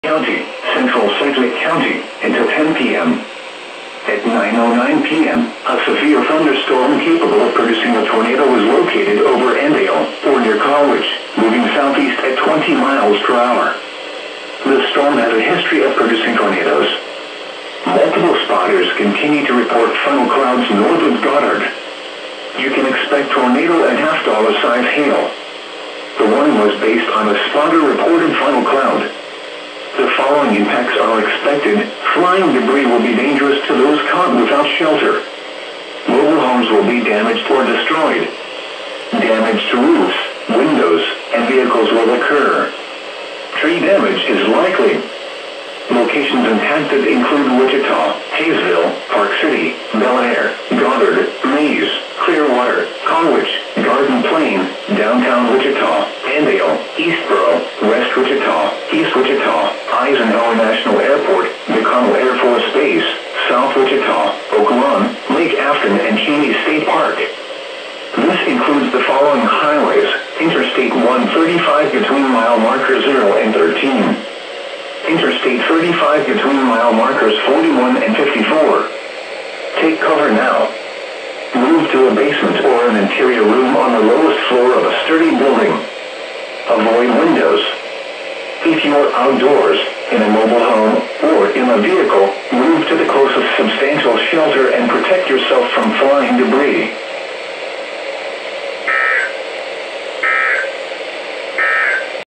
County, Central St. Louis County, until 10 p.m. At 9:09 p.m., a severe thunderstorm capable of producing a tornado was located over Endale, or near College, moving southeast at 20 miles per hour. The storm has a history of producing tornadoes. Multiple spotters continue to report funnel clouds north of Goddard. You can expect tornado and half-dollar size hail. The warning was based on a spotter-reported funnel cloud. The following impacts are expected. Flying debris will be dangerous to those caught without shelter. Mobile homes will be damaged or destroyed. Damage to roofs, windows, and vehicles will occur. Tree damage is likely. Locations impacted include Wichita, Hayesville, Park City, Bel Air, Goddard, Mays, Clearwater, College, Garden Plain, downtown Wichita, Endale, Eastboro, West Wichita, East Wichita, Eisenhower National Airport, McConnell Air Force Base, South Wichita, Oak Lawn, Lake Afton, and Cheney State Park. This includes the following highways: Interstate 135 between mile marker 0 and 13. Interstate 35 between mile markers 41 and 54. Take cover now. Move to a basement or an interior room on the lowest floor of a sturdy building. Avoid windows. If you are outdoors, in a mobile home, or in a vehicle, move to the closest substantial shelter and protect yourself from flying debris.